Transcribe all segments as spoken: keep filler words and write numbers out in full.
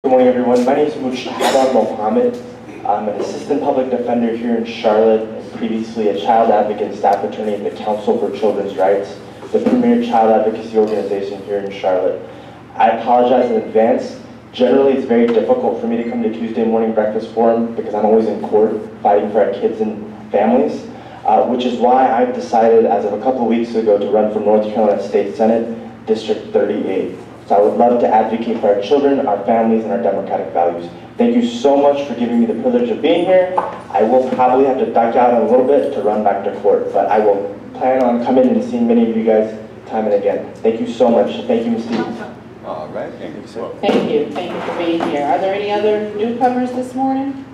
Good morning, everyone. My name is Mujtaba Mohammed. I'm an assistant public defender here in Charlotte, and previously a child advocate and staff attorney at the Council for Children's Rights, the premier child advocacy organization here in Charlotte. I apologize in advance. Generally, it's very difficult for me to come to Tuesday morning breakfast forum because I'm always in court fighting for our kids and families, uh, which is why I've decided as of a couple weeks ago to run for North Carolina State Senate, District thirty-eight. So I would love to advocate for our children, our families, and our democratic values. Thank you so much for giving me the privilege of being here. I will probably have to duck out in a little bit to run back to court, but I will plan on coming and seeing many of you guys time and again. Thank you so much. Thank you, Miz Steve. All right, thank you, sir. Thank you. Thank you for being here. Are there any other newcomers this morning?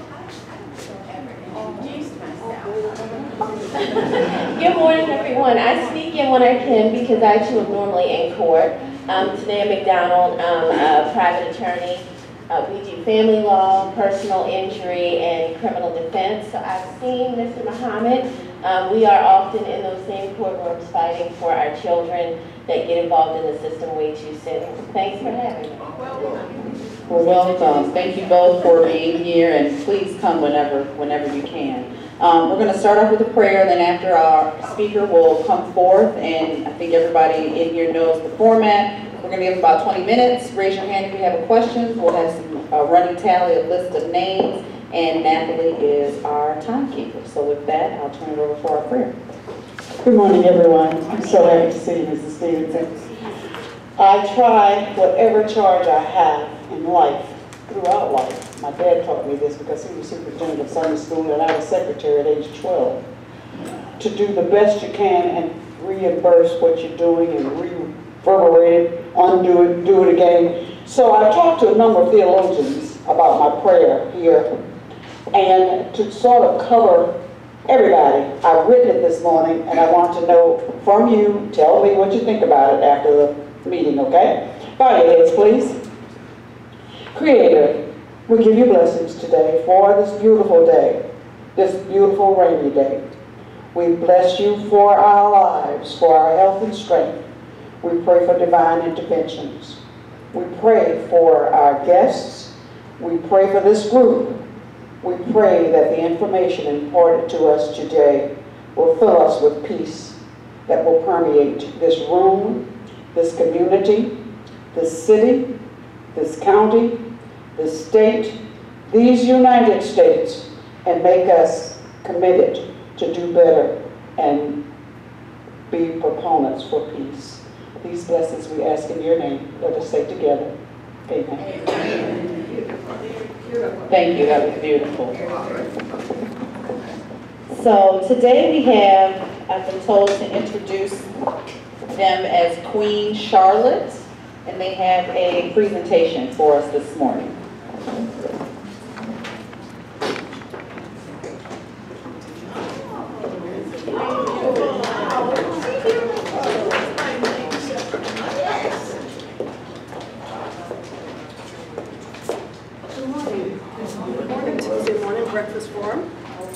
Good morning, everyone. I sneak in when I can because I too am normally in court. Um, today at McDonald, I'm a private attorney. Uh, we do family law, personal injury, and criminal defense. So I've seen Mister Muhammad. Um, we are often in those same courtrooms fighting for our children that get involved in the system way too soon. Thanks for having me. Well, welcome. Thank you both for being here, and please come whenever, whenever you can. Um, we're going to start off with a prayer, and then after our speaker will come forth, and I think everybody in here knows the format. We're going to give about twenty minutes. Raise your hand if you have a question. We'll have some uh, running tally, a list of names, and Natalie is our timekeeper. So with that, I'll turn it over for our prayer. Good morning, everyone. I'm so happy to see you, Missus Stevenson. I try whatever charge I have in life, throughout life. My dad taught me this because he was superintendent of Sunday school and I was secretary at age twelve. To do the best you can and reimburse what you're doing and reverberate it, undo it, do it again. So I talked to a number of theologians about my prayer here, and to sort of cover everybody, I've written it this morning, and I want to know from you, tell me what you think about it after the meeting, okay? Bow your heads, please. Creator, we give you blessings today for this beautiful day, this beautiful rainy day. We bless you for our lives, for our health and strength. We pray for divine interventions. We pray for our guests. We pray for this group. We pray that the information imparted to us today will fill us with peace that will permeate this room, this community, this city, this county, this state, these United States, and make us committed to do better and be proponents for peace. These blessings we ask in your name. Let us say together, amen. Thank you. That was beautiful. So today we have, I've been told to introduce them as Queen Charlotte, and they have a presentation for us this morning. Breakfast forum.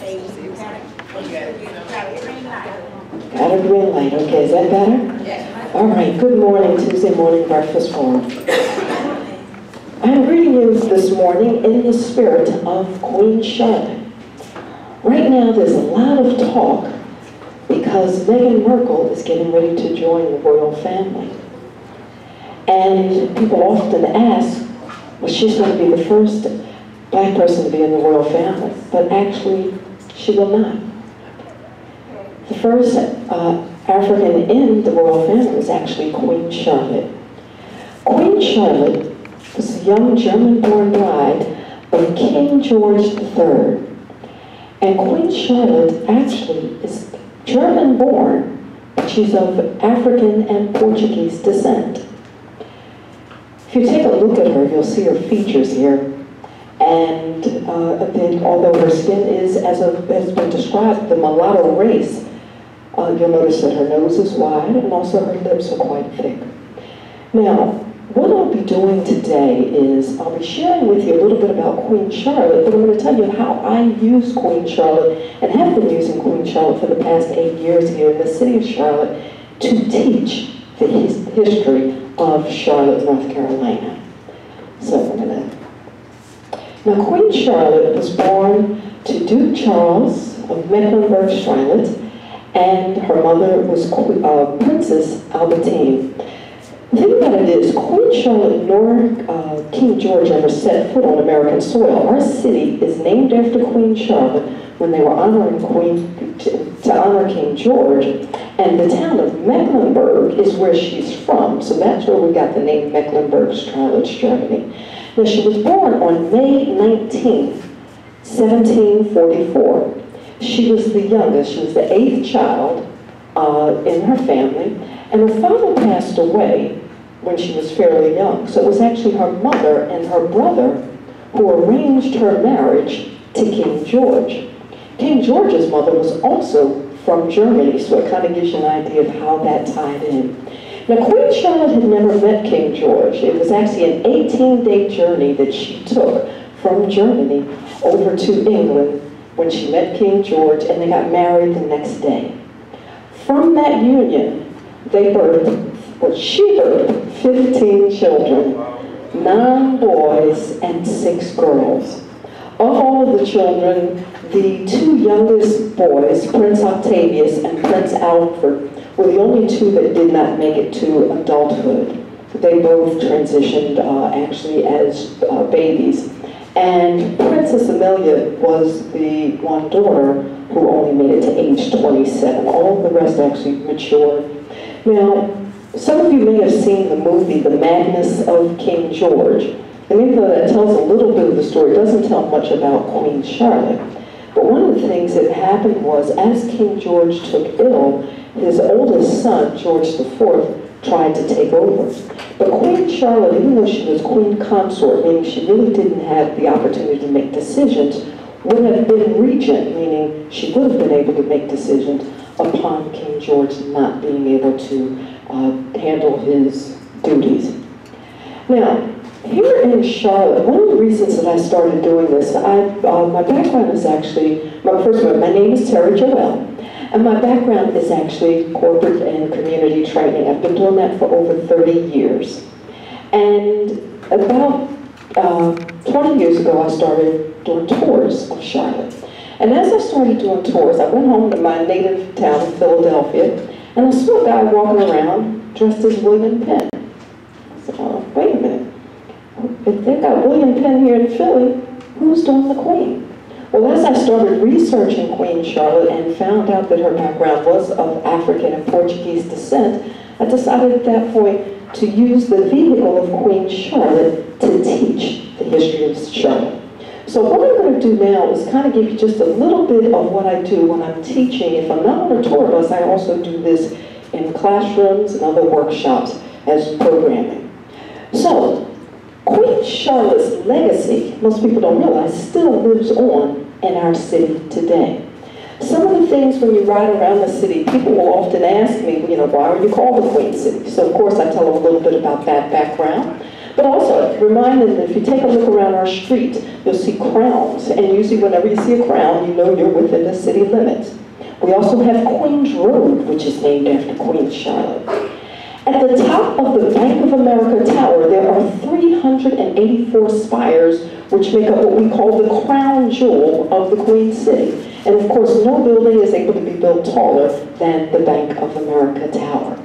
Got a green light, okay, is that better? Yeah. All right, good morning, Tuesday morning breakfast forum. I'm greeting you this morning in the spirit of Queen Charlotte. Right now there's a lot of talk because Meghan Markle is getting ready to join the royal family. And people often ask, well, she's going to be the first black person to be in the royal family, but actually she will not. The first uh, African in the royal family was actually Queen Charlotte. Queen Charlotte was a young German-born bride of King George the Third. And Queen Charlotte actually is German-born, but she's of African and Portuguese descent. If you take a look at her, you'll see her features here. And uh, then, although her skin is, as a, has been described, the mulatto race, uh, you'll notice that her nose is wide and also her lips are quite thick. Now, what I'll be doing today is I'll be sharing with you a little bit about Queen Charlotte, but I'm going to tell you how I use Queen Charlotte and have been using Queen Charlotte for the past eight years here in the city of Charlotte to teach the his history of Charlotte, North Carolina. So I'm going to Now, Queen Charlotte was born to Duke Charles of Mecklenburg-Strelitz, and her mother was uh, Princess Albertine. The thing about it is, Queen Charlotte nor uh, King George ever set foot on American soil. Our city is named after Queen Charlotte when they were honoring Queen, to, to honor King George, and the town of Mecklenburg is where she's from, so that's where we got the name Mecklenburg-Strelitz, Germany. Now, she was born on May nineteenth, seventeen forty-four. She was the youngest, she was the eighth child uh, in her family, and her father passed away when she was fairly young. So it was actually her mother and her brother who arranged her marriage to King George. King George's mother was also from Germany, so it kind of gives you an idea of how that tied in. Now, Queen Charlotte had never met King George. It was actually an eighteen-day journey that she took from Germany over to England when she met King George, and they got married the next day. From that union, they birthed, well, she birthed fifteen children, nine boys and six girls. Of all of the children, the two youngest boys, Prince Octavius and Prince Alfred, were the only two that did not make it to adulthood. They both transitioned uh, actually as uh, babies. And Princess Amelia was the one daughter who only made it to age twenty-seven. All the rest actually matured. Now, some of you may have seen the movie, The Madness of King George. And even though that tells a little bit of the story, it doesn't tell much about Queen Charlotte. But one of the things that happened was, as King George took ill, his oldest son, George the Fourth, tried to take over. But Queen Charlotte, even though she was queen consort, meaning she really didn't have the opportunity to make decisions, would have been regent, meaning she would have been able to make decisions upon King George not being able to uh, handle his duties. Now, here in Charlotte, one of the reasons that I started doing this, I, uh, my background is actually, my first one, my name is Terri Joelle, and my background is actually corporate and community training. I've been doing that for over thirty years. And about uh, twenty years ago, I started doing tours of Charlotte. And as I started doing tours, I went home to my native town of Philadelphia, and I saw a guy walking around dressed as William Penn. I said, oh, wait a minute. If they've got William Penn here in Philly, who's doing the Queen? Well, as I started researching Queen Charlotte and found out that her background was of African and Portuguese descent, I decided at that point to use the vehicle of Queen Charlotte to teach the history of Charlotte. So what I'm going to do now is kind of give you just a little bit of what I do when I'm teaching. If I'm not on a tour bus, I also do this in classrooms and other workshops as programming. So, Queen Charlotte's legacy, most people don't realize, still lives on in our city today. Some of the things when you ride around the city, people will often ask me, you know, why are you called the Queen City? So of course I tell them a little bit about that background. But also remind them that if you take a look around our street, you'll see crowns. And usually whenever you see a crown, you know you're within the city limits. We also have Queen's Road, which is named after Queen Charlotte. At the top of the Bank of America Tower, there are three hundred eighty-four spires, which make up what we call the crown jewel of the Queen City. And of course, no building is able to be built taller than the Bank of America Tower.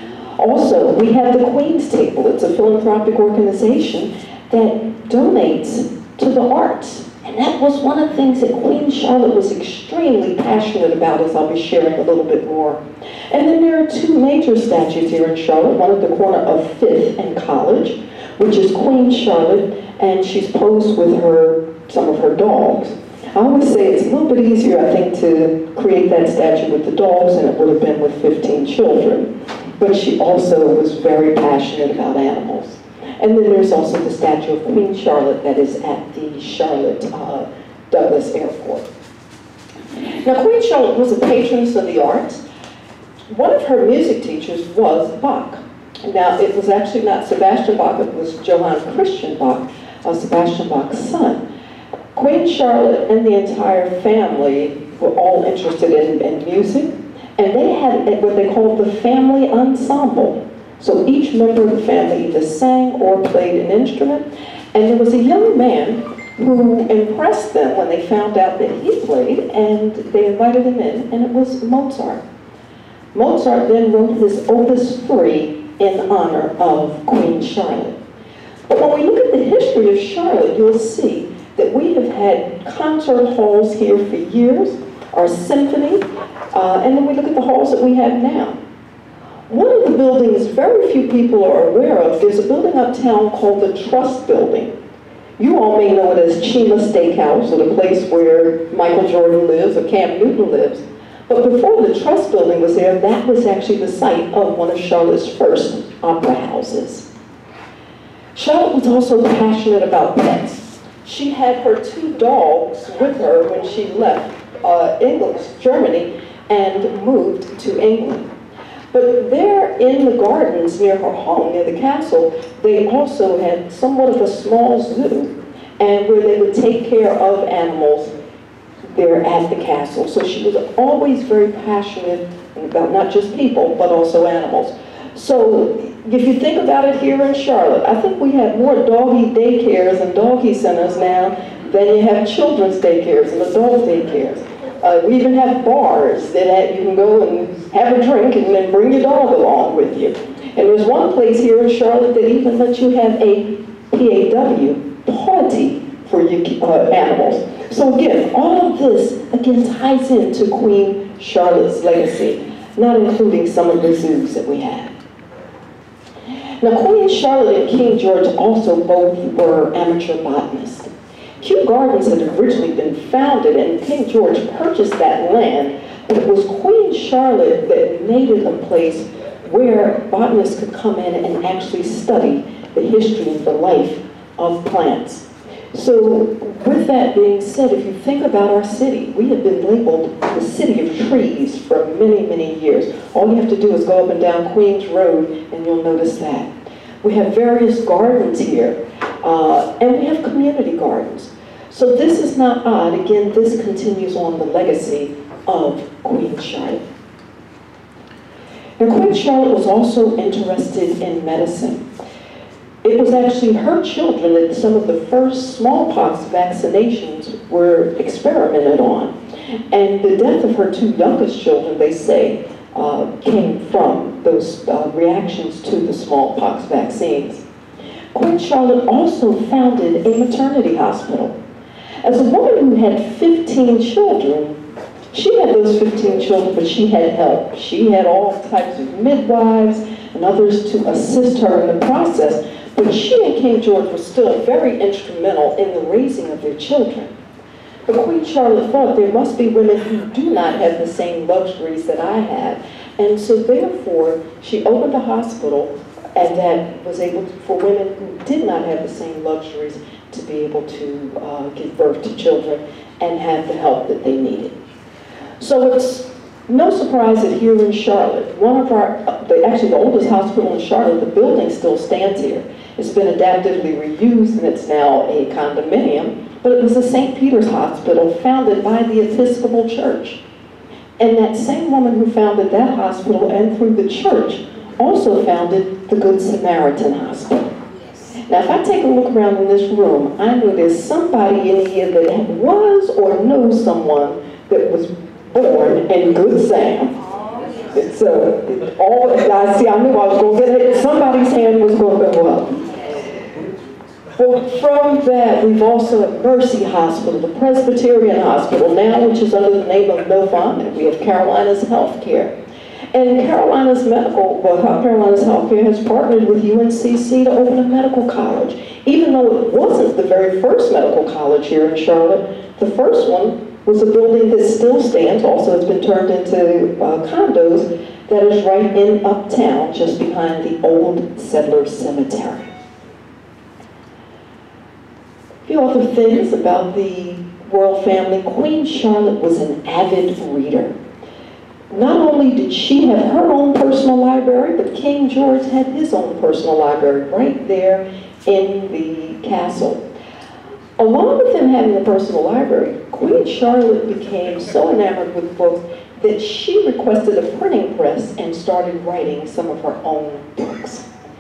Also, we have the Queen's Table. It's a philanthropic organization that donates to the arts. And that was one of the things that Queen Charlotte was extremely passionate about, as I'll be sharing a little bit more. And then there are two major statues here in Charlotte, one at the corner of Fifth and College, which is Queen Charlotte, and she's posed with her some of her dogs. I always say it's a little bit easier, I think, to create that statue with the dogs than it would have been with fifteen children. But she also was very passionate about animals. And then there's also the statue of Queen Charlotte that is at the Charlotte uh, Douglas Airport. Now, Queen Charlotte was a patroness of the arts. One of her music teachers was Bach. Now, it was actually not Sebastian Bach, it was Johann Christian Bach, uh, Sebastian Bach's son. Queen Charlotte and the entire family were all interested in, in music, and they had what they called the family ensemble. So each member of the family either sang or played an instrument, and there was a young man who impressed them when they found out that he played, and they invited him in, and it was Mozart. Mozart then wrote his Opus three in honor of Queen Charlotte. But when we look at the history of Charlotte, you'll see that we have had concert halls here for years, our symphony, uh, and then we look at the halls that we have now. One of the buildings very few people are aware of, there's a building uptown called the Trust Building. You all may know it as Chima Steakhouse, or the place where Michael Jordan lives or Cam Newton lives. But before the Trust Building was there, that was actually the site of one of Charlotte's first opera houses. Charlotte was also passionate about pets. She had her two dogs with her when she left uh, England, Germany, and moved to England. But there in the gardens near her home, near the castle, they also had somewhat of a small zoo, and where they would take care of animals there at the castle. So she was always very passionate about not just people, but also animals. So if you think about it here in Charlotte, I think we have more doggy daycares and doggy centers now than you have children's daycares and adult daycares. Uh, we even have bars that have, you can go and have a drink and then bring your dog along with you. And there's one place here in Charlotte that even lets you have a P A W, party, for your uh, animals. So again, all of this, again, ties into Queen Charlotte's legacy, not including some of the zoos that we have. Now, Queen Charlotte and King George also both were amateur botanists. Kew Gardens had originally been founded, and King George purchased that land, but it was Queen Charlotte that made it a place where botanists could come in and actually study the history and the life of plants. So with that being said, if you think about our city, we have been labeled the city of trees for many, many years. All you have to do is go up and down Queens Road and you'll notice that. We have various gardens here, uh, and we have community gardens. So this is not odd. Again, this continues on the legacy of Queen Charlotte. Now, Queen Charlotte was also interested in medicine. It was actually her children that some of the first smallpox vaccinations were experimented on. And the death of her two youngest children, they say, uh, came from those uh, reactions to the smallpox vaccines. Queen Charlotte also founded a maternity hospital. As a woman who had fifteen children, she had those fifteen children, but she had help. She had all types of midwives and others to assist her in the process. But she and King George were still very instrumental in the raising of their children. But Queen Charlotte thought there must be women who do not have the same luxuries that I have. And so therefore, she opened a hospital, and that was able to, for women who did not have the same luxuries to be able to uh, give birth to children and have the help that they needed. So it's no surprise that here in Charlotte, one of our, the, actually the oldest hospital in Charlotte, the building still stands here. It's been adaptively reused and it's now a condominium, but it was the Saint Peter's Hospital founded by the Episcopal Church. And that same woman who founded that hospital and through the church also founded the Good Samaritan Hospital. Now if I take a look around in this room, I know there's somebody in here that was or knows someone that was born in Good Sam. It's uh, it all, I see, I knew I was going to get it. Somebody's hand was going to go up. Well, from that, we've also have Mercy Hospital, the Presbyterian Hospital now, which is under the name of Novant. We have Carolina's Healthcare. And Carolina's Medical, well, Carolina's Healthcare has partnered with U N C C to open a medical college. Even though it wasn't the very first medical college here in Charlotte, the first one was a building that still stands, also it's been turned into uh, condos, that is right in Uptown, just behind the old Settler Cemetery. A few other things about the royal family. Queen Charlotte was an avid reader. Not only did she have her own personal library, but King George had his own personal library right there in the castle. Along with him having a personal library, Queen Charlotte became so enamored with books that she requested a printing press and started writing some of her own books.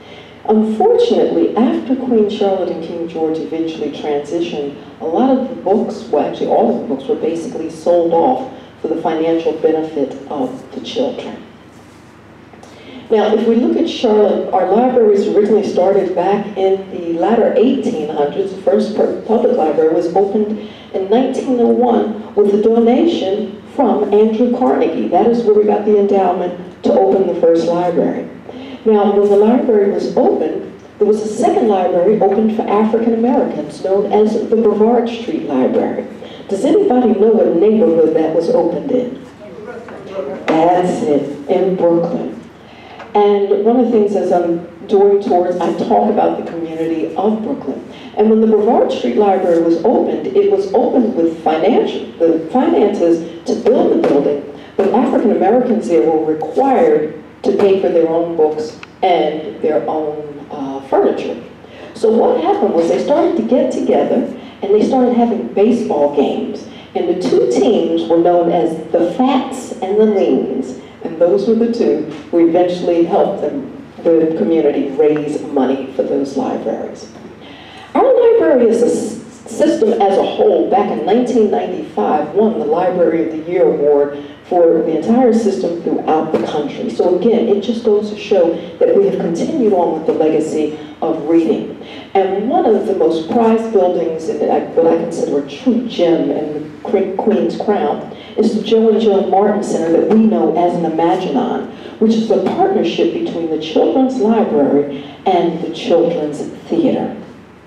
Unfortunately, after Queen Charlotte and King George eventually transitioned, a lot of the books, well actually all of the books, were basically sold off for the financial benefit of the children. Now, if we look at Charlotte, our libraries originally started back in the latter eighteen hundreds. The first public library was opened in nineteen oh one with a donation from Andrew Carnegie. That is where we got the endowment to open the first library. Now, when the library was opened, there was a second library opened for African Americans known as the Brevard Street Library. Does anybody know what neighborhood that was opened in? That's it, in Brooklyn. And one of the things as I'm doing tours, I talk about the community of Brooklyn. And when the Brevard Street Library was opened, it was opened with financial, the finances to build the building, but African Americans there were required to pay for their own books and their own uh, furniture. So what happened was they started to get together and they started having baseball games. And the two teams were known as the Fats and the Leans. And those were the two who eventually helped them, the community raise money for those libraries. Our library as a system as a whole, back in nineteen ninety-five, won the Library of the Year award for the entire system throughout the country. So again, it just goes to show that we have continued on with the legacy of reading. And one of the most prized buildings, and what I consider a true gem in the Queen's Crown, is the Joe and Jill Martin Center that we know as an Imaginon, which is a partnership between the Children's Library and the Children's Theater.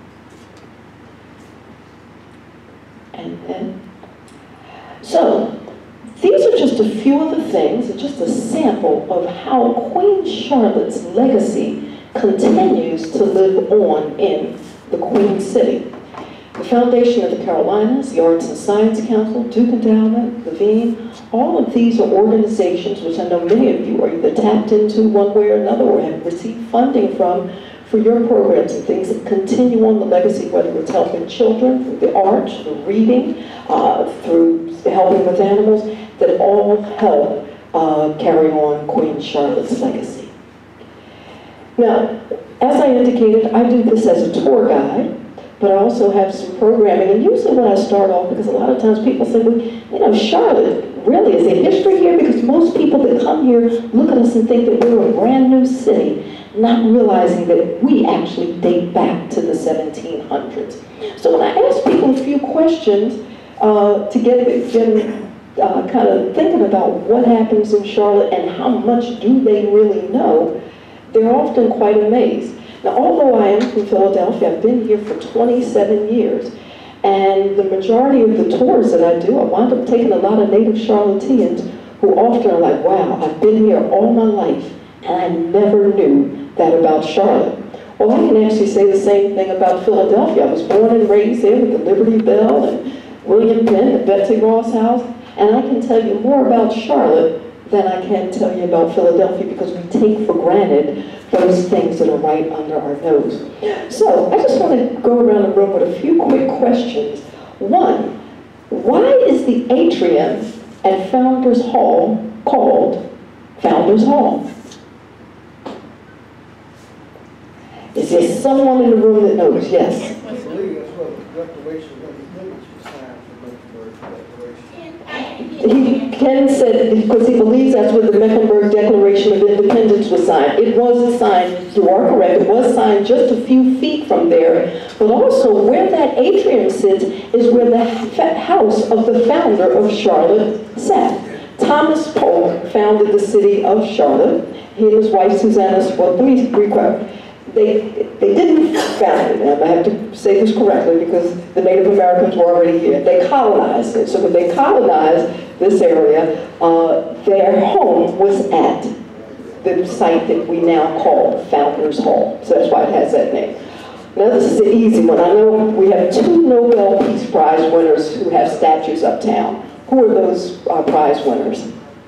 And then, so, these are just a few of the things, just a sample of how Queen Charlotte's legacy continues to live on in the Queen City. The Foundation of the Carolinas, the Arts and Science Council, Duke Endowment, Levine, all of these are organizations which I know many of you are either tapped into one way or another or have received funding from for your programs and things that continue on the legacy, whether it's helping children through the arts, through reading, uh, through helping with animals, that all help uh, carry on Queen Charlotte's legacy. Now, as I indicated, I do this as a tour guide, but I also have some programming, and usually when I start off, because a lot of times people say, well, you know, Charlotte, really, is there history here? Because most people that come here look at us and think that we're a brand new city, not realizing that we actually date back to the seventeen hundreds. So when I ask people a few questions uh, to get them uh, kind of thinking about what happens in Charlotte and how much do they really know, they're often quite amazed. Now, although I am from Philadelphia, I've been here for twenty-seven years, and the majority of the tours that I do, I wind up taking a lot of native Charlotteans who often are like, wow, I've been here all my life, and I never knew that about Charlotte. Well, I can actually say the same thing about Philadelphia. I was born and raised there with the Liberty Bell and William Penn and Betsy Ross House, and I can tell you more about Charlotte than I can tell you about Philadelphia because we take for granted those things that are right under our nose. So I just want to go around the room with a few quick questions. One, why is the atrium at Founders Hall called Founders Hall? Is there someone in the room that knows? Yes. I believe that's what the Declaration of Independence was signed for Mecklenburg Declaration. He, Ken said because he believes that's where the Mecklenburg Declaration of Independence was signed. It wasn't signed, you are correct, it was signed just a few feet from there, but also where that atrium sits is where the house of the founder of Charlotte sat. Thomas Polk founded the city of Charlotte. He and his wife Susanna, well, let me require. They, they didn't found it, and I have to say this correctly because the Native Americans were already here. They colonized it. So when they colonized this area, uh, their home was at the site that we now call Founders Hall. So that's why it has that name. Now this is an easy one. I know we have two Nobel Peace Prize winners who have statues uptown. Who are those uh, prize winners?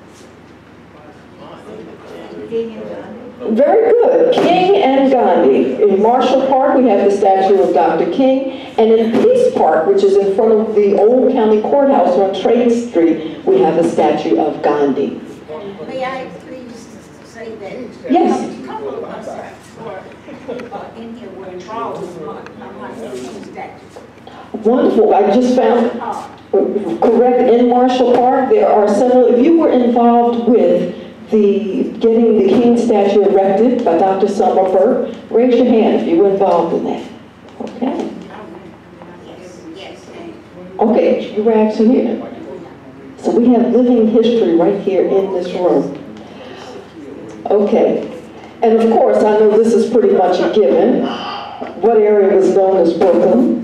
Very good. King and Gandhi. In Marshall Park, we have the statue of Doctor King. And in Peace Park, which is in front of the old county courthouse on Trade Street, we have a statue of Gandhi. May I please say that? Yes. A couple of us, or uh, in here were enthralled with my, my new statue. Wonderful. I just found, correct, in Marshall Park, there are several. If you were involved with the getting the King statue erected by Doctor Summer Burke, raise your hand if you were involved in that. Okay. Yes, yes. Okay, you were actually here. So we have living history right here in this room. Okay. And of course, I know this is pretty much a given. What area was known as Brooklyn?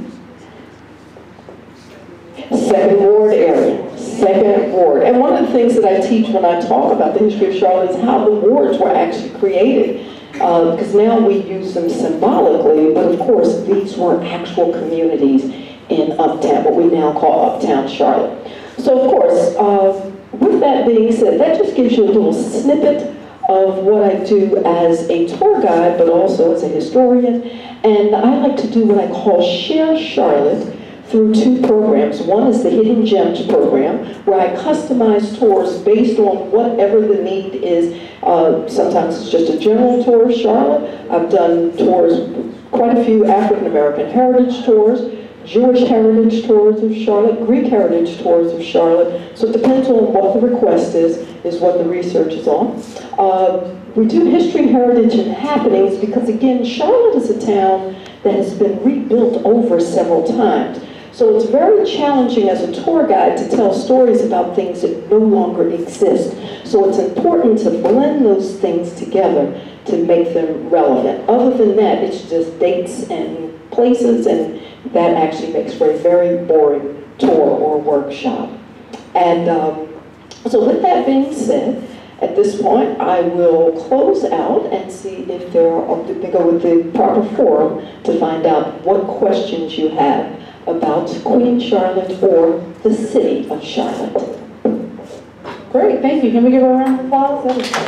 Second Ward area. Second Ward. And one of the things that I teach when I talk about the history of Charlotte is how the wards were actually created. Uh, because now we use them symbolically, but of course these were actual communities in Uptown, what we now call Uptown Charlotte. So of course, uh, with that being said, that just gives you a little snippet of what I do as a tour guide, but also as a historian. And I like to do what I call Share Charlotte through two programs. One is the Hidden Gems program, where I customize tours based on whatever the need is. Uh, sometimes it's just a general tour of Charlotte. I've done tours, quite a few African American heritage tours, Jewish heritage tours of Charlotte, Greek heritage tours of Charlotte. So it depends on what the request is, is what the research is on. Uh, we do history, heritage, and happenings because, again, Charlotte is a town that has been rebuilt over several times. So it's very challenging as a tour guide to tell stories about things that no longer exist. So it's important to blend those things together to make them relevant. Other than that, it's just dates and places, and that actually makes for a very boring tour or workshop. And um, so with that being said, at this point, I will close out and see if there are, to go with the proper forum to find out what questions you have about Queen Charlotte or the city of Charlotte. Great, thank you. Can we give her a round of applause? That was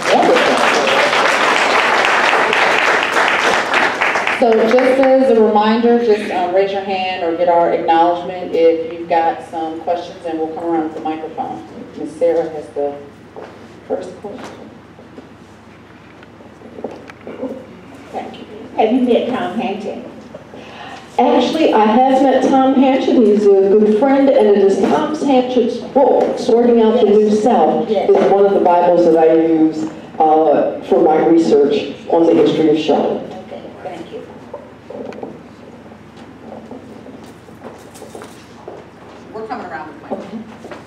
wonderful. So just as a reminder, just uh, raise your hand or get our acknowledgement if you've got some questions, and we'll come around with the microphone. Miz Sarah has the first question. Thank you. Have you met Tom Hanchin? Actually, I have met Tom Hanchin. He's a good friend, and it is Tom Hanchin's book, Sorting Out the New South, Yes. is one of the Bibles that I use uh, for my research on the history of Charlotte. Okay, thank you. We're coming around with the microphone.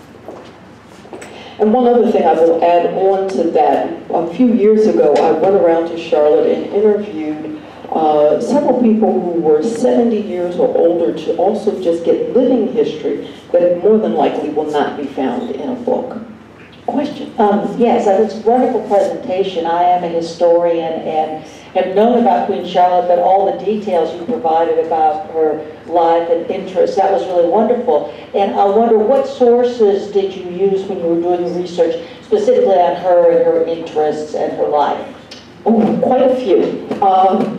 And one other thing I will add on to that, a few years ago, I went around to Charlotte and interviewed Uh, several people who were seventy years or older to also just get living history that more than likely will not be found in a book. Question? Um, yes, that was a wonderful presentation. I am a historian and have known about Queen Charlotte, but all the details you provided about her life and interests, that was really wonderful. And I wonder, what sources did you use when you were doing the research specifically on her and her interests and her life? Oh, quite a few. Um,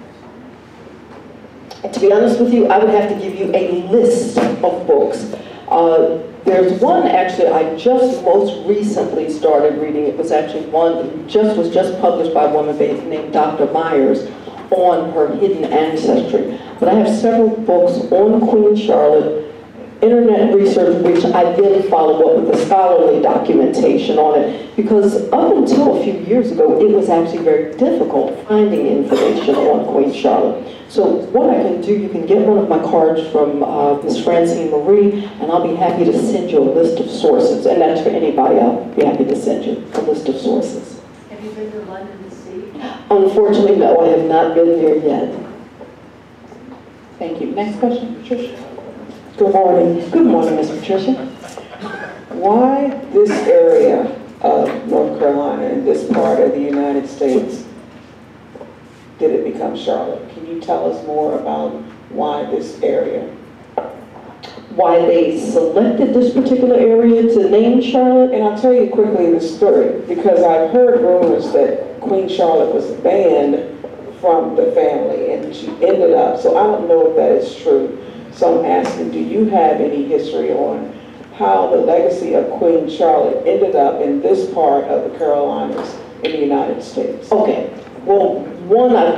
To be honest with you, I would have to give you a list of books. Uh, there's one actually I just most recently started reading. It was actually one that just was just published by a woman named Doctor Myers on her hidden ancestry. But I have several books on Queen Charlotte, internet research, which I then follow up with a scholarly documentation on it, because up until a few years ago, it was actually very difficult finding information on Queen Charlotte. So what I can do, you can get one of my cards from uh, Miz Francine Marie, and I'll be happy to send you a list of sources, and that's for anybody. I'll be happy to send you a list of sources. Have you been to London to see? Unfortunately, no, I have not been there yet. Thank you. Next question, Patricia. Good morning. Good morning, Miz Patricia. Why this area of North Carolina and this part of the United States did it become Charlotte? Can you tell us more about why this area? Why they selected this particular area to name Charlotte? And I'll tell you quickly the story, because I've heard rumors that Queen Charlotte was banned from the family and she ended up, so I don't know if that is true. So I'm asking, do you have any history on how the legacy of Queen Charlotte ended up in this part of the Carolinas in the United States? Okay, well, one, I,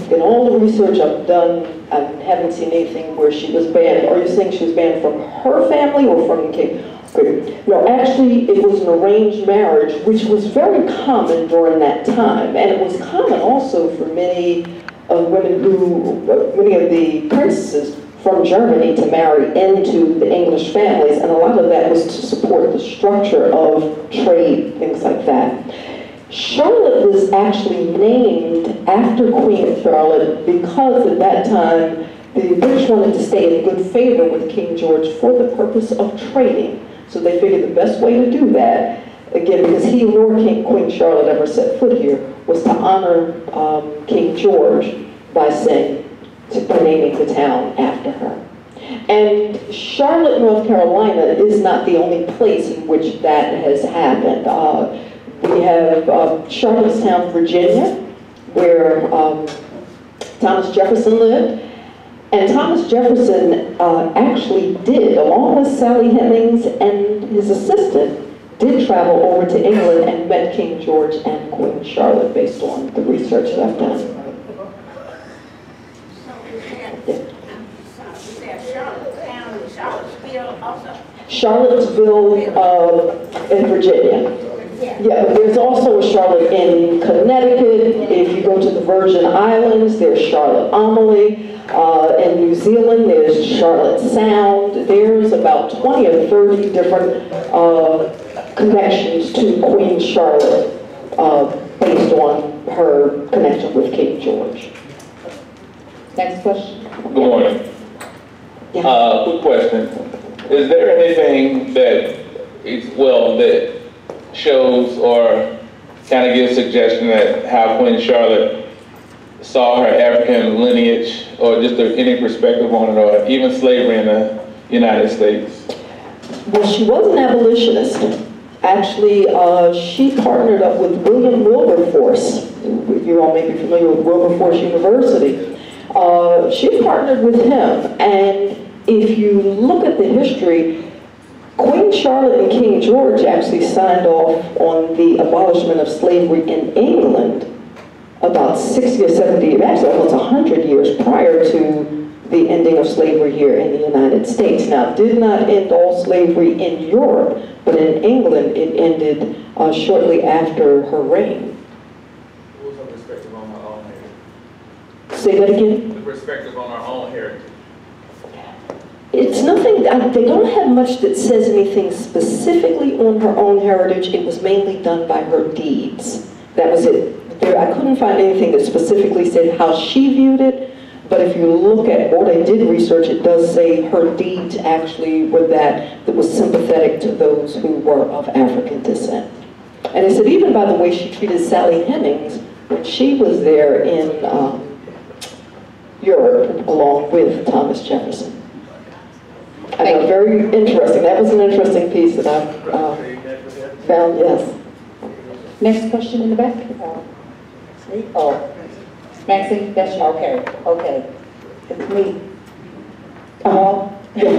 in all the research I've done, I haven't seen anything where she was banned. Are you saying she was banned from her family or from King? No, actually, it was an arranged marriage, which was very common during that time. And it was common also for many of women who, many of the princesses from Germany to marry into the English families. And a lot of that was to support the structure of trade, things like that. Charlotte was actually named after Queen Charlotte because at that time, the British wanted to stay in good favor with King George for the purpose of trading. So they figured the best way to do that, again, because he nor King Queen Charlotte ever set foot here, was to honor um, King George by saying, by naming the town after her. And Charlotte, North Carolina is not the only place in which that has happened. Uh, we have uh, Charlottetown, Virginia, where um, Thomas Jefferson lived. And Thomas Jefferson uh, actually did, along with Sally Hemings and his assistant, did travel over to England and met King George and Queen Charlotte based on the research that I've done. Charlottesville uh, in Virginia. Yeah, but there's also a Charlotte in Connecticut. If you go to the Virgin Islands, there's Charlotte Amalie. Uh, in New Zealand, there's Charlotte Sound. There's about twenty or thirty different uh, connections to Queen Charlotte uh, based on her connection with King George. Next question. Good morning. Yeah. Uh, quick question. Is there anything that is, well, that shows or kind of gives suggestion that how Queen Charlotte saw her African lineage, or just a, any perspective on it, or even slavery in the United States? Well, she was an abolitionist. Actually, uh, she partnered up with William Wilberforce. You all may be familiar with Wilberforce University. Uh, she partnered with him, and if you look at the history, Queen Charlotte and King George actually signed off on the abolishment of slavery in England about sixty or seventy, actually almost one hundred years prior to the ending of slavery here in the United States. Now, it did not end all slavery in Europe, but in England it ended uh, shortly after her reign. What was her perspective on her own heritage? Say that again? The perspective on her own heritage. It's nothing, I, they don't have much that says anything specifically on her own heritage. It was mainly done by her deeds. That was it. There, I couldn't find anything that specifically said how she viewed it, but if you look at what I did research, it does say her deeds actually were that that was sympathetic to those who were of African descent. And it said even by the way she treated Sally Hemings when she was there in um, Europe along with Thomas Jefferson. I know, very interesting. That was an interesting piece that I uh, found, yes. Next question in the back. Me? Oh, Maxine, that's you. okay, okay. It's me. Uh, yeah.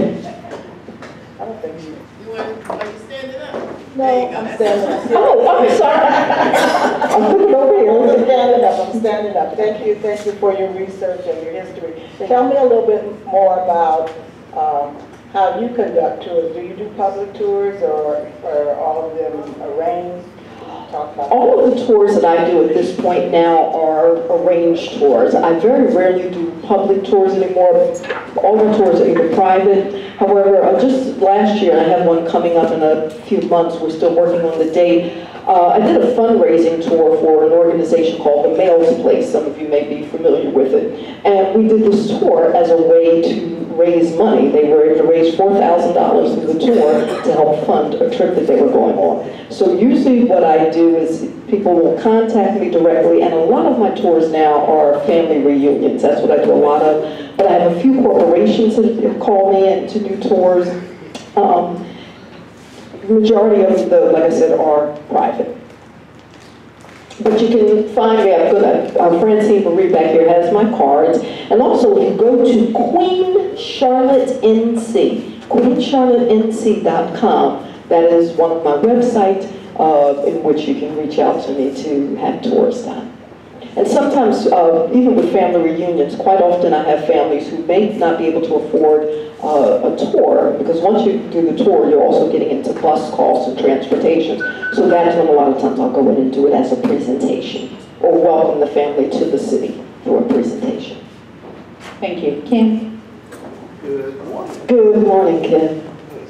I don't think you. You want, are you standing up? No, I'm standing up. Oh, I'm sorry. I'm looking over I'm here. standing up, I'm standing up. Thank you, thank you for your research and your history. Tell me a little bit more about um, how you conduct tours. Do you do public tours or are all of them arranged? Talk about All of the tours that I do at this point now are arranged tours. I very rarely do public tours anymore. All the tours are either private. However, uh, just last year, I have one coming up in a few months. We're still working on the date. Uh, I did a fundraising tour for an organization called The Mail's Place. Some of you may be familiar with it. And we did this tour as a way to raise money. They were able to raise four thousand dollars through the tour to help fund a trip that they were going on. So usually what I do is people will contact me directly, and a lot of my tours now are family reunions. That's what I do a lot of. But I have a few corporations that have called me in to do tours. Um, the majority of them, like I said, are private. But you can find me, I've got a, our Francine Marie back here has my cards. And also if you go to Queen Charlotte N C, queen charlotte n c dot com, that is one of my websites uh, in which you can reach out to me to have tours done. And sometimes, uh, even with family reunions, quite often I have families who may not be able to afford uh, a tour, because once you do the tour, you're also getting into bus costs and transportation. So that's when a lot of times I'll go in and do it as a presentation, or welcome the family to the city through a presentation. Thank you. Kim? Good morning. Good morning, Kim.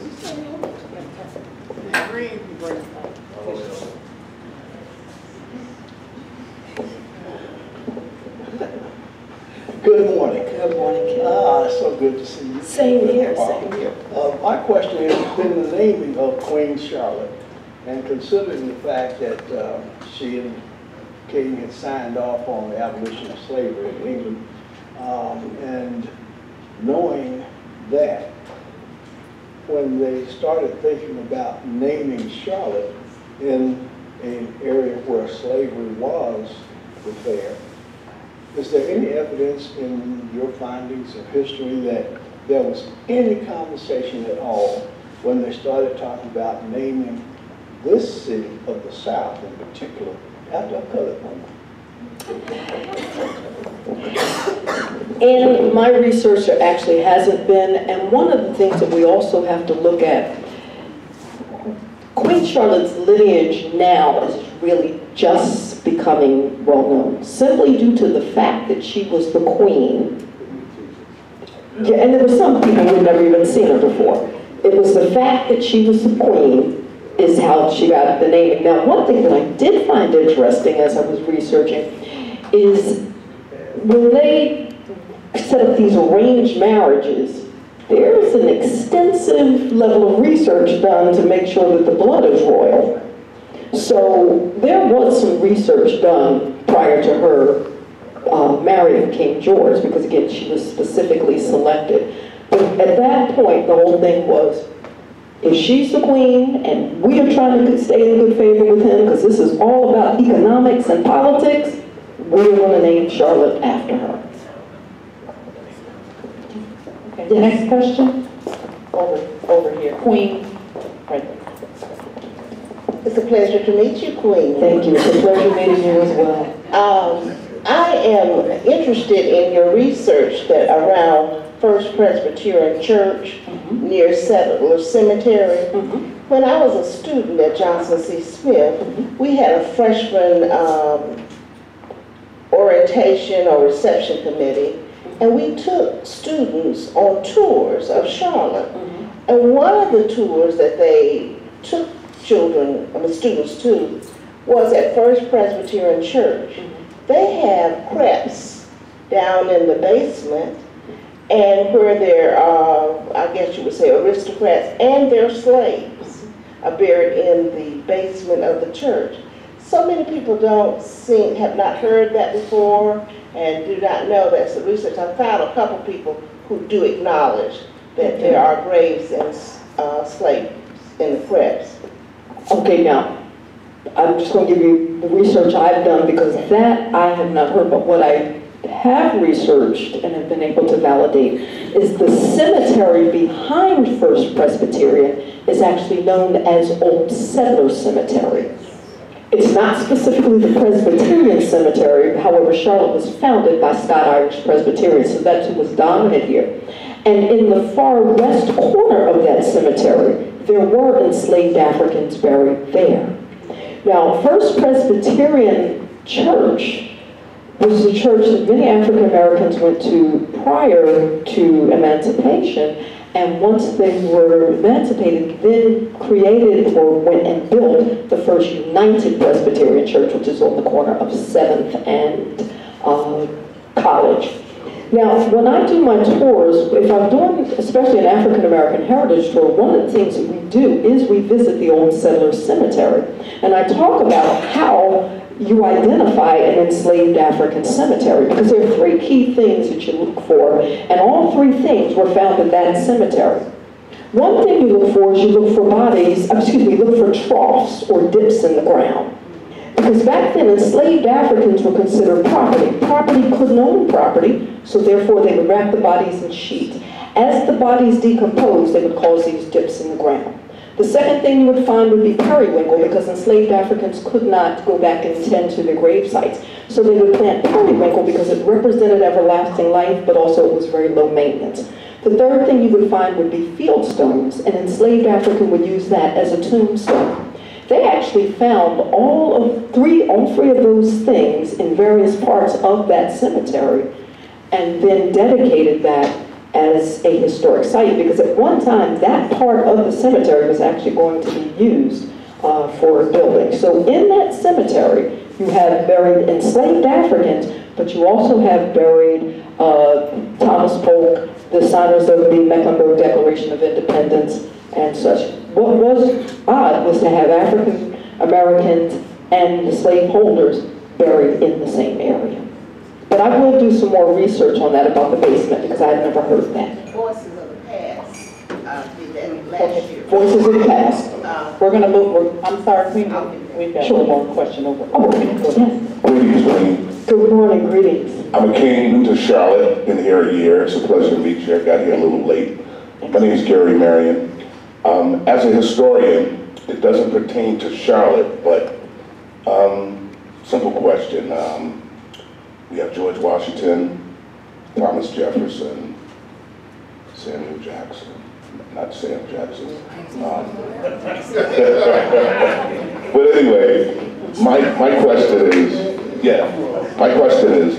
Good morning. Good morning, Kim. Ah, it's so good to see you. Same here, same here. Uh, my question has been the naming of Queen Charlotte, and considering the fact that uh, she and King had signed off on the abolition of slavery in England, um, and knowing that, when they started thinking about naming Charlotte in an area where slavery was there, is there any evidence in your findings of history that there was any conversation at all when they started talking about naming this city of the South in particular after a colored woman? In my research, there actually hasn't been, and one of the things that we also have to look at, Queen Charlotte's lineage now is really just becoming well known, simply due to the fact that she was the queen. Yeah, and there were some people who had never even seen her before. It was the fact that she was the queen is how she got the name. Now, one thing that I did find interesting as I was researching is when they set up these arranged marriages, there's an extensive level of research done to make sure that the blood is royal. So there was some research done prior to her uh, marrying King George, because again, she was specifically selected. But at that point, the whole thing was, if she's the queen and we are trying to stay in good favor with him, because this is all about economics and politics, we're going to name Charlotte after her. Okay, the next question? Over, over here. Queen, right there. It's a pleasure to meet you, Queen. Thank you. It's a pleasure meeting you as well. Um, I am interested in your research that around First Presbyterian Church mm-hmm. near Settler Cemetery. Mm-hmm. When I was a student at Johnson C. Smith, mm-hmm. we had a freshman um, orientation or reception committee, and we took students on tours of Charlotte. Mm-hmm. And one of the tours that they took children, I mean students too, was at First Presbyterian Church. Mm-hmm. They have crypts down in the basement, and where there are, I guess you would say, aristocrats and their slaves are buried in the basement of the church. So many people don't seem, have not heard that before and do not know that's the research. I found a couple people who do acknowledge that there are graves and uh, slaves in the crypts. Okay, now, I'm just going to give you the research I've done, because that I have not heard, but what I have researched and have been able to validate is the cemetery behind First Presbyterian is actually known as Old Settler Cemetery. It's not specifically the Presbyterian cemetery, however, Charlotte was founded by Scott-Irish Presbyterians, so that's who was dominant here. And in the far west corner of that cemetery, there were enslaved Africans buried there. Now, First Presbyterian Church was the church that many African Americans went to prior to emancipation, and once they were emancipated, then created or went and built the first United Presbyterian Church, which is on the corner of seventh and uh, College. Now, when I do my tours, if I'm doing, especially an African American heritage tour, one of the things that we do is we visit the Old Settler Cemetery. And I talk about how you identify an enslaved African cemetery, because there are three key things that you look for, and all three things were found at that cemetery. One thing you look for is you look for bodies, excuse me, look for troughs or dips in the ground. Because back then, enslaved Africans were considered property. Property couldn't own property, so therefore they would wrap the bodies in sheets. As the bodies decomposed, they would cause these dips in the ground. The second thing you would find would be periwinkle, because enslaved Africans could not go back and tend to their grave sites. So they would plant periwinkle because it represented everlasting life, but also it was very low maintenance. The third thing you would find would be field stones, and enslaved African would use that as a tombstone. They actually found all of three, all three of those things in various parts of that cemetery, and then dedicated that as a historic site, because at one time that part of the cemetery was actually going to be used uh, for a building. So in that cemetery, you have buried enslaved Africans, but you also have buried uh, Thomas Polk, the signers of the Mecklenburg Declaration of Independence, and such. What was odd was to have African Americans and the slaveholders buried in the same area. But I will do some more research on that about the basement, because I had never heard that. Voices of the Past uh, did that last year. Voices of the Past. Uh, We're gonna move, we're, I'm sorry, we, we've got one more question over. Oh, okay, go ahead. Greetings, Wayne. Good morning, greetings. I'm a King, new to Charlotte, been here a year. It's a pleasure to meet you. I got here a little late. My name is Gary Marion. Um, as a historian, it doesn't pertain to Charlotte, but um, simple question. Um, we have George Washington, Thomas Jefferson, Samuel Jackson, not Sam Jackson. Um, but anyway, my, my question is, yeah, my question is,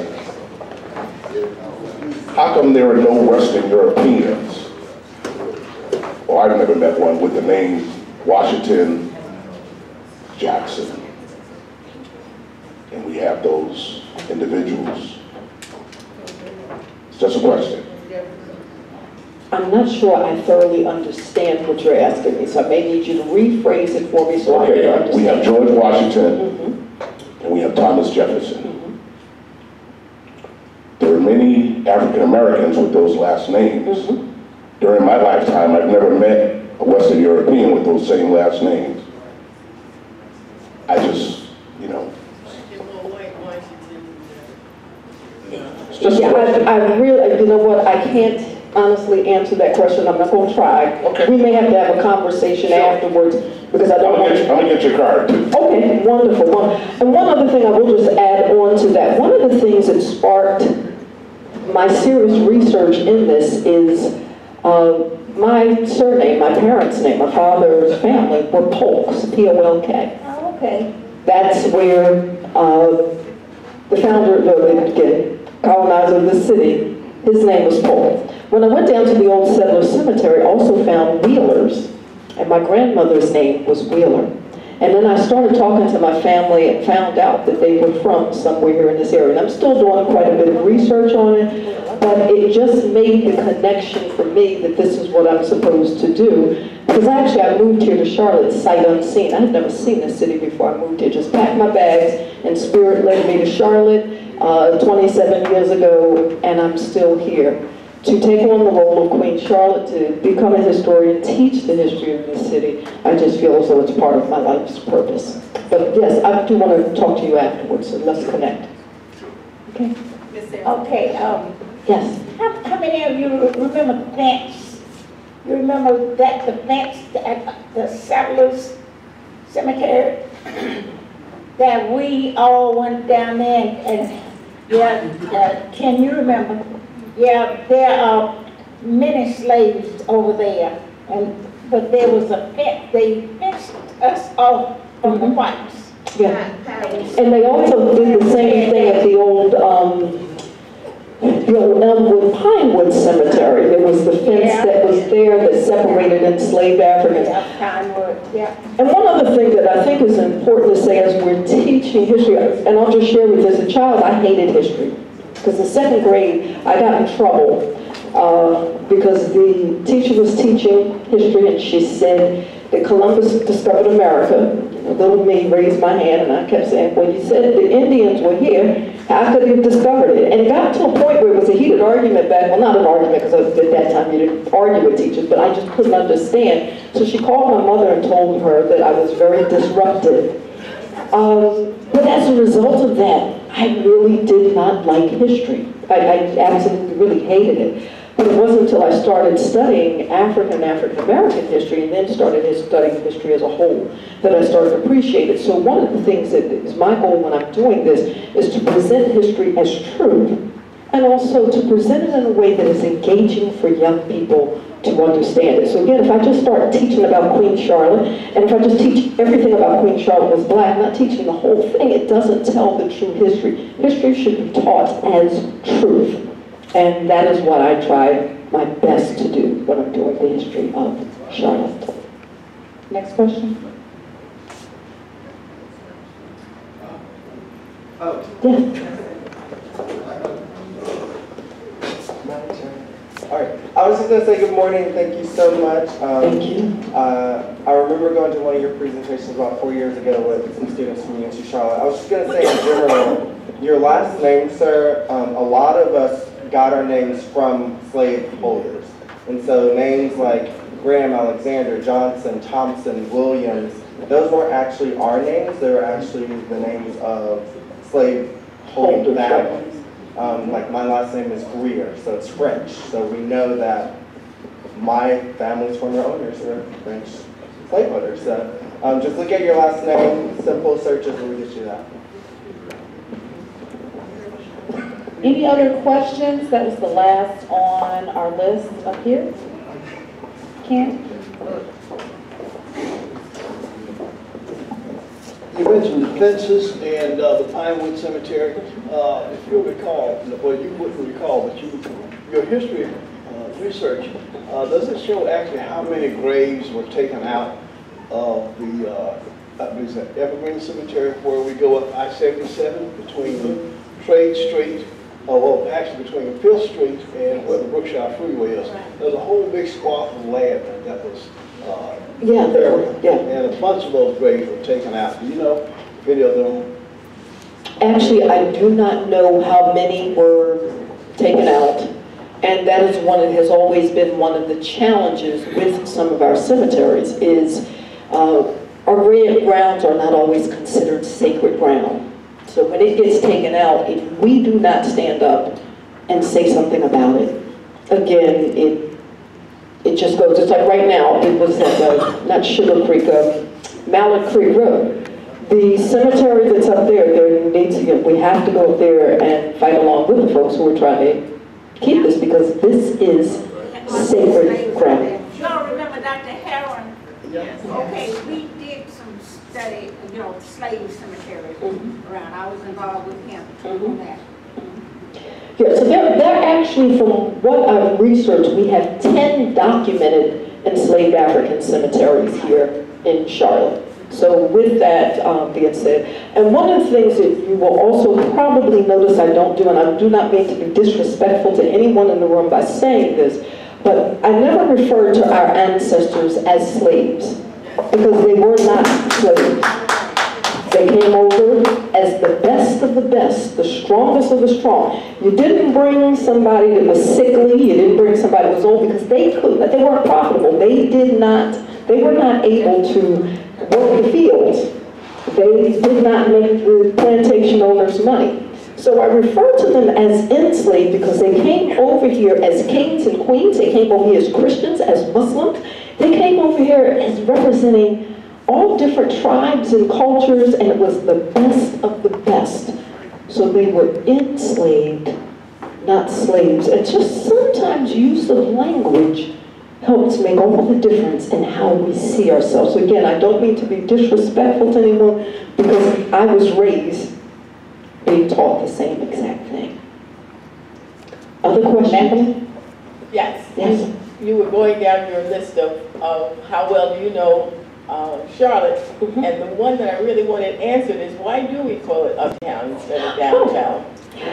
how come there are no Western Europeans? Well, I've never met one with the name Washington, Jackson. And we have those individuals. It's just a question. I'm not sure I thoroughly understand what you're asking me, so I may need you to rephrase it for me so Okay, I can understand. we have George Washington, Mm-hmm. and we have Thomas Jefferson. Mm-hmm. There are many African Americans with those last names. Mm-hmm. During my lifetime, I've never met a Western European with those same last names. I just, you know. It's just a Yeah, question. I, I really, you know what, I can't honestly answer that question. I'm not going to try. Okay. We may have to have a conversation Sure. afterwards, because I I'm don't gonna want get, I'm gonna get your card too. Okay, wonderful. One- And one other thing I will just add on to that. One of the things that sparked my serious research in this is uh, my surname, my parents' name, my father's family were Polks, P O L K. Oh, okay. That's where uh, the founder, the, the colonizer of the city, his name was Polk. When I went down to the old settler cemetery, I also found Wheelers, and my grandmother's name was Wheeler. And then I started talking to my family and found out that they were from somewhere here in this area. And I'm still doing quite a bit of research on it, but it just made the connection for me that this is what I'm supposed to do. Because actually I moved here to Charlotte sight unseen. I had never seen this city before I moved here. Just packed my bags and Spirit led me to Charlotte uh, twenty-seven years ago, and I'm still here to take on the role of Queen Charlotte, to become a historian, teach the history of this city. I just feel as though it's part of my life's purpose. But yes, I do want to talk to you afterwards, so let's connect. Okay? Okay, um, Yes. how, how many of you remember the fence? You remember that, the fence at the settlers cemetery? That we all went down there and, and yeah, uh, can you remember? Yeah, there are many slaves over there, and but there was a fence. They fenced us off from the whites. Yeah. And they also did the same thing at the old, um, the old Elmwood Pinewood Cemetery. There was the fence that was there that separated enslaved Africans. Yeah, Pinewood, yeah. And one other thing that I think is important to say as we're teaching history, and I'll just share with you, as a child, I hated history. Because in second grade, I got in trouble uh, because the teacher was teaching history and she said that Columbus discovered America. Little me raised my hand and I kept saying, well, you said the Indians were here. How could they have discovered it? And it got to a point where it was a heated argument back, well, not an argument because at that time you didn't argue with teachers, but I just couldn't understand. So she called my mother and told her that I was very disruptive. Um, but as a result of that, I really did not like history. I, I absolutely really hated it. But it wasn't until I started studying African and African American history and then started his studying history as a whole that I started to appreciate it. So one of the things that is my goal when I'm doing this is to present history as true, and also to present it in a way that is engaging for young people to understand it. So again, if I just start teaching about Queen Charlotte, and if I just teach everything about Queen Charlotte was black, not teaching the whole thing, it doesn't tell the true history. History should be taught as truth. And that is what I try my best to do when I'm doing the history of Charlotte. Next question. Oh. Yeah. All right. I was just going to say good morning. Thank you so much. Um, Thank you. Uh, I remember going to one of your presentations about four years ago with some students from U N C Charlotte. I was just going to say in general, your last name, sir, um, a lot of us got our names from slave holders. And so names like Graham, Alexander, Johnson, Thompson, Williams, those weren't actually our names. They were actually the names of slave holding families. Um, like my last name is Greer, so it's French. So we know that my family's former owners were French slaveholders. So um, just look at your last name, simple searches will get you that. Any other questions? That was the last on our list up here. Ken? You mentioned the fences and uh, the Pinewood Cemetery. Uh, if you'll recall, well, you wouldn't recall, but you, your history uh, research, uh, does it show actually how many graves were taken out of the uh, uh, is that Evergreen Cemetery, where we go up I seventy-seven between Trade Street, oh, well, actually between Fifth Street and where the Brookshire Freeway is? There's a whole big swath of land that was uh, Yeah, there were, yeah. and a bunch of those graves were taken out. Do you know if any of them? Actually, I do not know how many were taken out, and that is one that has always been one of the challenges with some of our cemeteries is uh, our grave grounds are not always considered sacred ground. So when it gets taken out, if we do not stand up and say something about it, again, it it just goes. It's like right now, it was at uh, not Sugar Creek, uh, Mallard Creek Road. The cemetery that's up there, there needs to get, we have to go up there and fight along with the folks who are trying to keep this, because this is sacred ground. Y'all remember Doctor Heron? Yes. Okay, we did some study, you know, slave cemetery mm-hmm. around. I was involved with him mm-hmm. on that. Yeah, so they're, they're actually, from what I've researched, we have ten documented enslaved African cemeteries here in Charlotte. So with that um, being said, and one of the things that you will also probably notice I don't do, and I do not mean to be disrespectful to anyone in the room by saying this, but I never refer to our ancestors as slaves, because they were not slaves. They came over as the best of the best, the strongest of the strong. You didn't bring somebody that was sickly, you didn't bring somebody that was old, because they could, they weren't profitable. They did not, they were not able to work the fields. They did not make the plantation owners money. So I refer to them as enslaved because they came over here as kings and queens. They came over here as Christians, as Muslims. They came over here as representing all different tribes and cultures, and it was the best of the best. So they were enslaved, not slaves. And just sometimes use of language helps make all the difference in how we see ourselves. So again, I don't mean to be disrespectful to anyone, because I was raised being taught the same exact thing. Other questions? Yes. Yes. You were going down your list of, of how well do you know uh, Charlotte, mm-hmm. and the one that I really wanted answered is, why do we call it uptown instead of downtown?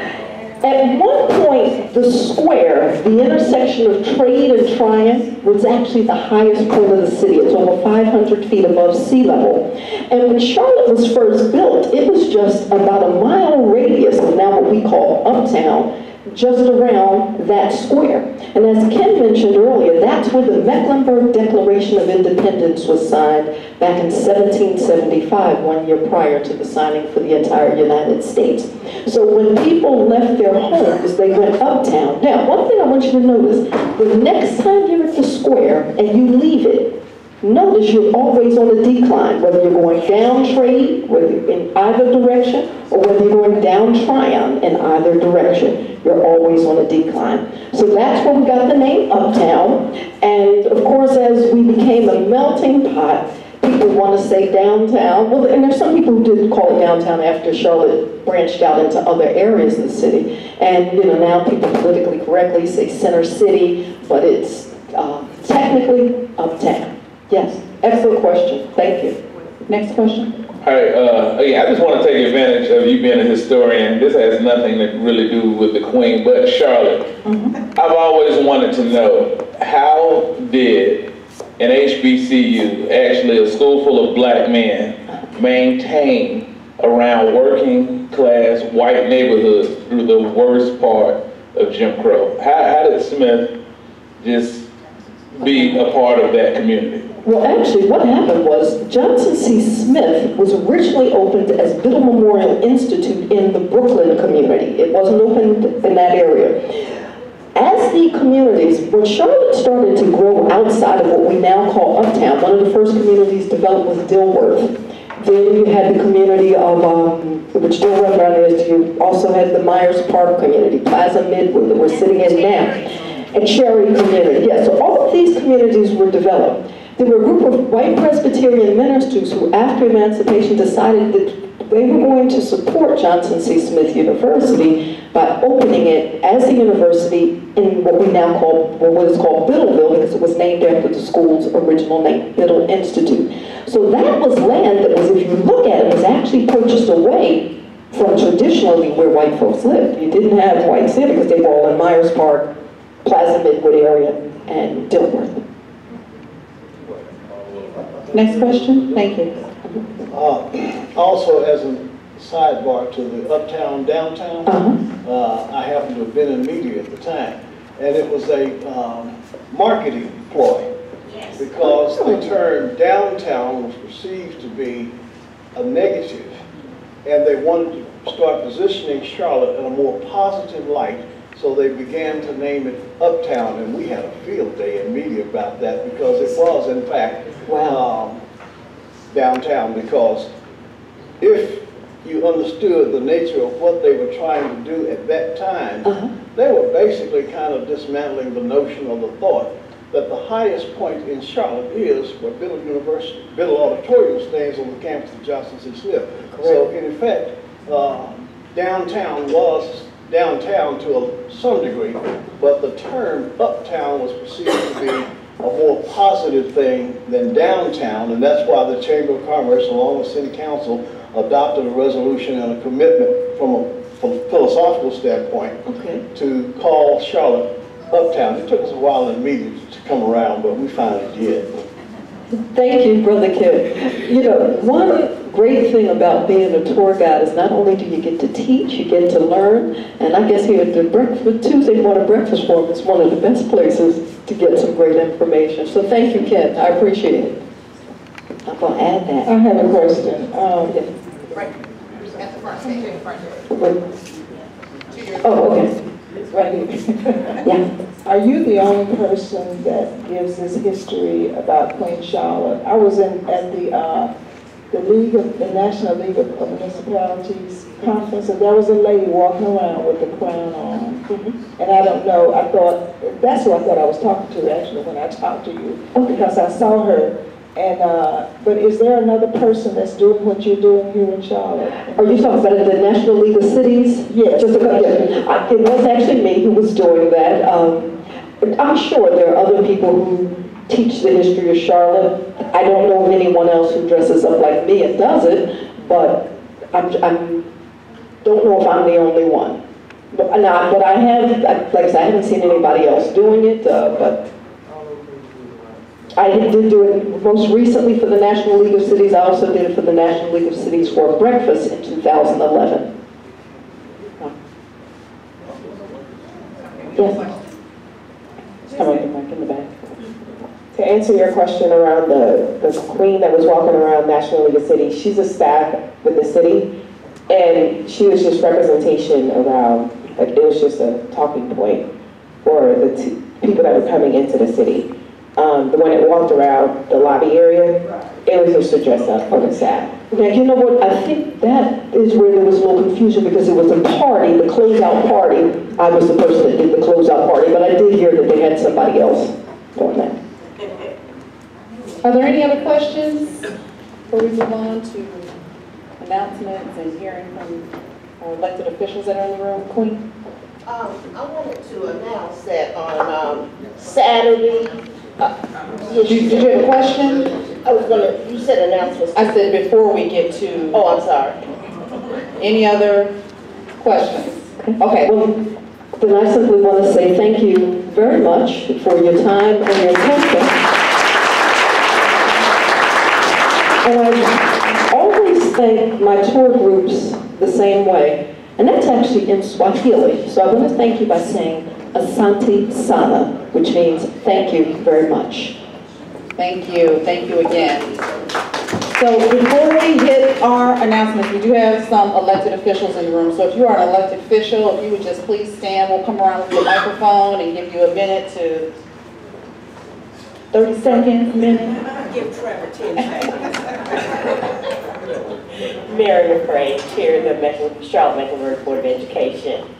At one point, the square, the intersection of Trade and Tryon, was actually the highest point of the city. It's over five hundred feet above sea level. And when Charlotte was first built, it was just about a mile radius of now what we call uptown. just around that square. And as Ken mentioned earlier, that's where the Mecklenburg Declaration of Independence was signed back in seventeen seventy-five, one year prior to the signing for the entire United States. So when people left their homes, they went uptown. Now, one thing I want you to notice, the next time you're at the square and you leave it, notice you're always on a decline, whether you're going down Trade, whether you're in either direction, or whether you're going down Tryon in either direction. You're always on a decline. So that's where we got the name Uptown. And of course, as we became a melting pot, people want to say downtown. Well, and there's some people who did call it downtown after Charlotte branched out into other areas of the city. And you know, now people politically correctly say Center City, but it's uh, technically Uptown. Yes, excellent question. Thank you. Next question. All right, uh, yeah, I just want to take advantage of you being a historian. This has nothing to really do with the Queen, but Charlotte. Mm-hmm. I've always wanted to know, how did an H B C U, actually a school full of black men, maintain around working class white neighborhoods through the worst part of Jim Crow? How, how did Smith just be a part of that community? Well, actually, what happened was Johnson C. Smith was originally opened as Biddle Memorial Institute in the Brooklyn community. It wasn't opened in that area. As the communities, when Charlotte started to grow outside of what we now call Uptown, one of the first communities developed was Dilworth. Then you had the community of, um, which Dilworth around is, you also had the Myers Park community, Plaza Midwood that we're sitting in now, and Cherry community. Yeah, so all of these communities were developed. There were a group of white Presbyterian ministers who, after emancipation, decided that they were going to support Johnson C. Smith University by opening it as a university in what we now call, or what is called Biddleville, because it was named after the school's original name, Biddle Institute. So that was land that was, if you look at it, was actually purchased away from traditionally where white folks lived. You didn't have whites there because they were all in Myers Park, Plaza Midwood area, and Dilworth. Next question. Thank you. Uh, also, as a sidebar to the Uptown, Downtown, uh-huh. uh, I happened to have been in media at the time, and it was a um, marketing ploy, yes. Because the term downtown was perceived to be a negative, and they wanted to start positioning Charlotte in a more positive light. So they began to name it Uptown, and we had a field day in media about that because it was, in fact, wow. um, downtown. Because if you understood the nature of what they were trying to do at that time, uh-huh. they were basically kind of dismantling the notion or the thought that the highest point in Charlotte is where Biddle University, Biddle Auditorium stands on the campus of Johnson C. Smith. Correct. So in effect, uh, downtown was downtown to a, some degree, but the term uptown was perceived to be a more positive thing than downtown, and that's why the Chamber of Commerce, along with City Council, adopted a resolution and a commitment from a philosophical standpoint okay. to call Charlotte Uptown. It took us a while in media to come around, but we finally did. Thank you, Brother Kim. You know, one great thing about being a tour guide is not only do you get to teach, you get to learn, and I guess here at the breakfast, Tuesday morning breakfast forum is one of the best places to get some great information. So thank you, Ken. I appreciate it. I'm going to add that. I have a question. Um, yeah. Right. At the front, stay in front. Oh, okay. It's right here. Yeah. Are you the only person that gives this history about Queen Charlotte? I was in at the uh, the League of the National League of Municipalities conference, and there was a lady walking around with the crown on. Mm-hmm. And I don't know. I thought that's who I thought I was talking to actually when I talked to you, okay. Because I saw her. And uh, but is there another person that's doing what you're doing here in Charlotte? Are you talking about the National League of Cities? Yes. Just a couple, yeah. I, it was actually me who was doing that. Um, I'm sure there are other people who teach the history of Charlotte. I don't know of anyone else who dresses up like me and does it, but I'm, I'm don't know if I'm the only one. But, now, but I have, like I said, I haven't seen anybody else doing it, uh, but I did do it most recently for the National League of Cities. I also did it for the National League of Cities for breakfast in two thousand eleven. Yes. Come on, back in the back. To answer your question around the, the queen that was walking around National League of Cities, she's a staff with the city, and she was just representation around, like it was just a talking point for the t people that were coming into the city. Um, the one that walked around the lobby area, it was just to dress up for the staff. Now, you know what, I think that is where there was a little confusion because it was a party, the closeout party. I was the person that did the closeout party, but I did hear that they had somebody else doing that. Are there any other questions before we move on to announcements and hearing from our elected officials that are in the room? Queen? Um, I wanted to announce that on um, Saturday. Uh, yes, Did, did you have a question? I was gonna, you said announcements. I said before we get to. Oh, I'm sorry. Any other questions? Okay. Well, then I simply want to say thank you very much for your time and your attention. And I always thank my tour groups the same way, and that's actually in Swahili. So I want to thank you by saying Asante Sana, which means thank you very much. Thank you. Thank you again. So before we hit our announcements, we do have some elected officials in the room. So if you are an elected official, if you would just please stand, we'll come around with the microphone and give you a minute to thirty seconds, minute. Give Trevor ten seconds. Mary McCray, Chair of the Mecklenburg, Charlotte Mecklenburg Board of Education.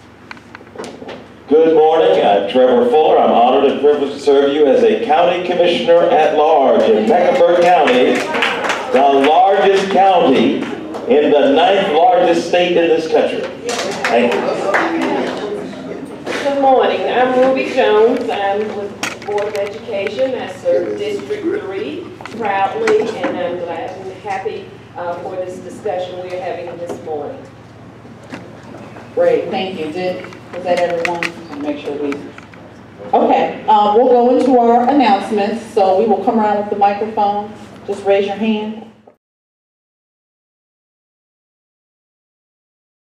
Good morning, I'm Trevor Fuller. I'm honored and privileged to serve you as a County Commissioner at Large in Mecklenburg County, the largest county in the ninth largest state in this country. Thank you. Good morning, I'm Ruby Jones. I'm with the Board of Education. I serve District three proudly, and I'm glad and happy uh, for this discussion we are having this morning. Great, thank you. Did, was that everyone? I'll make sure we, okay. Um, we'll go into our announcements. So we will come around with the microphone. Just raise your hand.